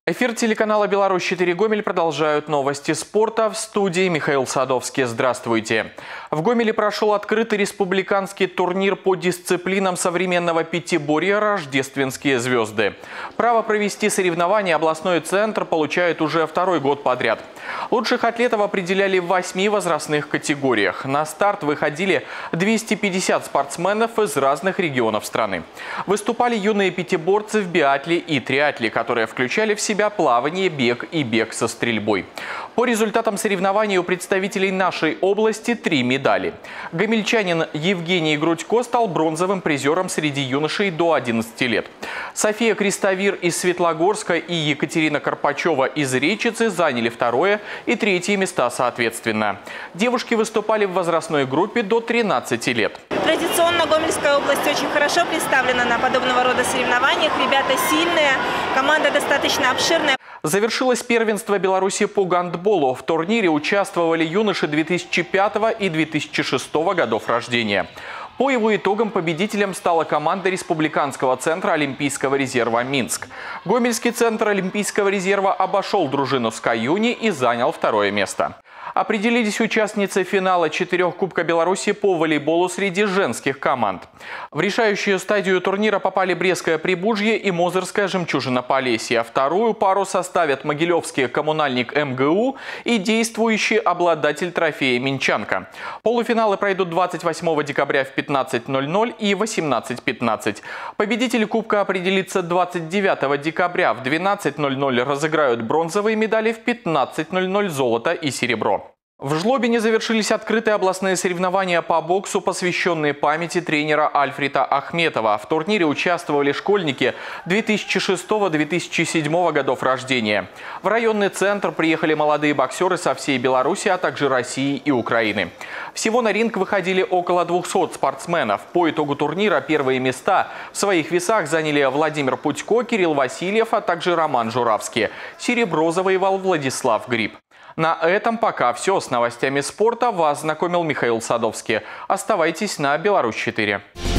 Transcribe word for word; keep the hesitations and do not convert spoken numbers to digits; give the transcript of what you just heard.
Эфир телеканала «Беларусь четыре Гомель» продолжают новости спорта. В студии Михаил Садовский. Здравствуйте. В Гомеле прошел открытый республиканский турнир по дисциплинам современного пятиборья «Рождественские звезды». Право провести соревнования областной центр получает уже второй год подряд. Лучших атлетов определяли в восьми возрастных категориях. На старт выходили двести пятьдесят спортсменов из разных регионов страны. Выступали юные пятиборцы в биатле и триатле, которые включали в себя плавание, бег и бег со стрельбой. По результатам соревнований у представителей нашей области три медали. Гомельчанин Евгений Грудько стал бронзовым призером среди юношей до одиннадцати лет. София Крестовир из Светлогорска и Екатерина Карпачева из Речицы заняли второе и третье места соответственно. Девушки выступали в возрастной группе до тринадцати лет. Традиционно Гомельская область очень хорошо представлена на подобного рода соревнованиях. Ребята сильные, команда достаточно обширная. Завершилось первенство Беларуси по гандболу. В турнире участвовали юноши две тысячи пятого и две тысячи шестого годов рождения. По его итогам победителем стала команда Республиканского центра Олимпийского резерва «Минск». Гомельский центр Олимпийского резерва обошел дружину с Каюни и занял второе место. Определились участницы финала четырех Кубка Беларуси по волейболу среди женских команд. В решающую стадию турнира попали Брестское Прибужье и Мозырская Жемчужина Полесья. Вторую пару составят Могилевский коммунальник эм гэ у и действующий обладатель трофея Минчанка. Полуфиналы пройдут двадцать восьмого декабря в пятнадцать ноль ноль и восемнадцать пятнадцать. Победитель Кубка определится двадцать девятого декабря. В двенадцать ноль ноль разыграют бронзовые медали, в пятнадцать ноль ноль золото и серебро. В Жлобине завершились открытые областные соревнования по боксу, посвященные памяти тренера Альфреда Ахметова. В турнире участвовали школьники две тысячи шестого — две тысячи седьмого годов рождения. В районный центр приехали молодые боксеры со всей Беларуси, а также России и Украины. Всего на ринг выходили около двухсот спортсменов. По итогу турнира первые места в своих весах заняли Владимир Путько, Кирилл Васильев, а также Роман Журавский. Серебро завоевал Владислав Гриб. На этом пока все. С новостями спорта вас знакомил Михаил Садовский. Оставайтесь на Беларусь четыре.